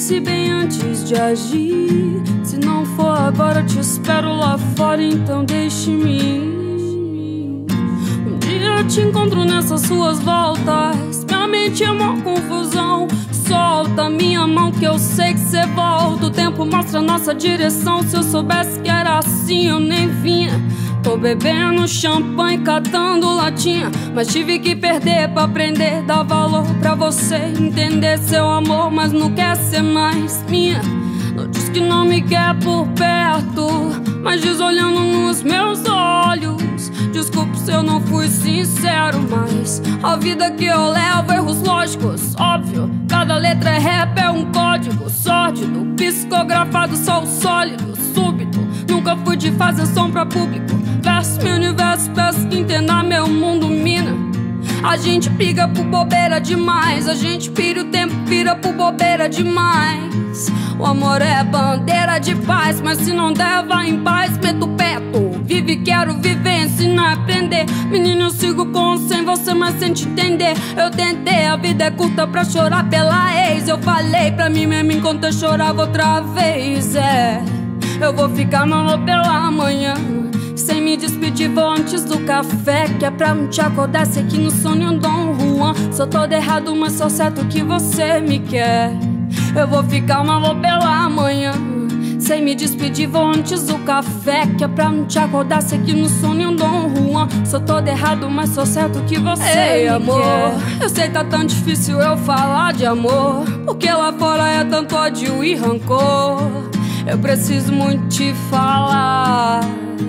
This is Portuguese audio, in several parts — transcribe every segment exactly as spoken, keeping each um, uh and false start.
Pense bem antes de agir. Se não for agora, eu te espero lá fora, então deixe-me ir. Um dia eu te encontro nessas suas voltas. Minha mente é uma confusão. Solta minha mão que eu sei que cê volta. O tempo mostra a nossa direção. Se eu soubesse que era assim, eu nem vinha. Tô bebendo champanhe, catando latinha, mas tive que perder pra aprender. Dar valor pra você, entender seu amor, mas não quer ser mais minha. Não diz que não me quer por perto, mas diz olhando nos meus olhos. Desculpe se eu não fui sincero, mas a vida que eu levo, erros lógicos, óbvio. Cada letra é rap, é um código sórdido, psicografado, só o sólido, súbito. Nunca fui de fazer som pra público. Verso meu universo, peço que entenda meu mundo, mina. A gente briga por bobeira demais. A gente pira o tempo, vira por bobeira demais. O amor é bandeira de paz, mas se não der, vai em paz. Meto o pé, tô vive, quero viver, ensinar, aprender. Menino, eu sigo com ou sem você, mas sem te entender. Eu tentei, a vida é curta pra chorar pela ex. Eu falei pra mim mesmo enquanto eu chorava outra vez. É, eu vou ficar mal pela manhã. Sem me despedir, vou antes do café, que é pra não te acordar, sei que no sonho eu Dom Juan. Sou todo errado, mas sou certo que você me quer. Eu vou ficar mal pela manhã. Sem me despedir, vou antes do café, que é pra não te acordar, sei que no sonho eu Dom Juan. Sou todo errado, mas sou certo que você Ei, me amor, quer. Eu sei tá tão difícil eu falar de amor, porque lá fora é tanto ódio e rancor. Eu preciso muito te falar.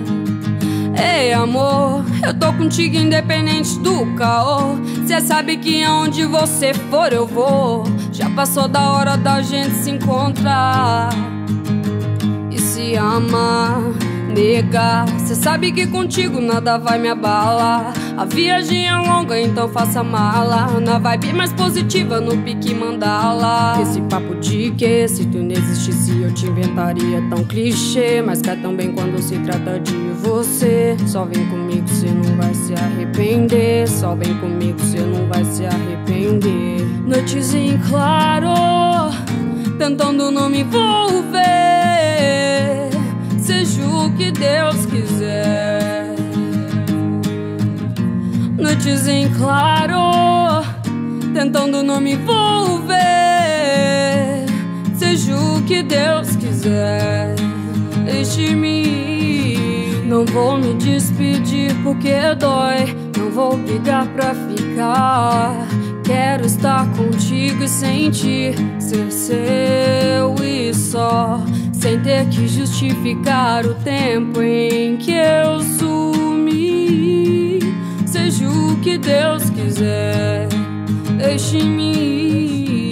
Ei, amor, eu tô contigo independente do caô. Cê sabe que aonde você for eu vou. Já passou da hora da gente se encontrar e se amar, nega. Cê sabe que contigo nada vai me abalar. A viagem é longa, então faça mala. Na vibe mais positiva, no pique mandala. Esse papo de que se tu não existisse eu te inventaria, tão clichê, mas cai tão bem quando se trata de você. Só vem comigo, cê não vai se arrepender. Só vem comigo, cê não vai se arrepender. Noites em claro, tentando não me envolver. Seja o que Deus quiser. Noites em claro, tentando não me envolver. Seja o que Deus quiser, deixe-me ir. Não vou me despedir porque dói. Não vou brigar pra ficar. Quero estar contigo e sentir ser seu e só, sem ter que justificar o tempo em que eu sumi. Seja o que Deus quiser, deixe-me ir.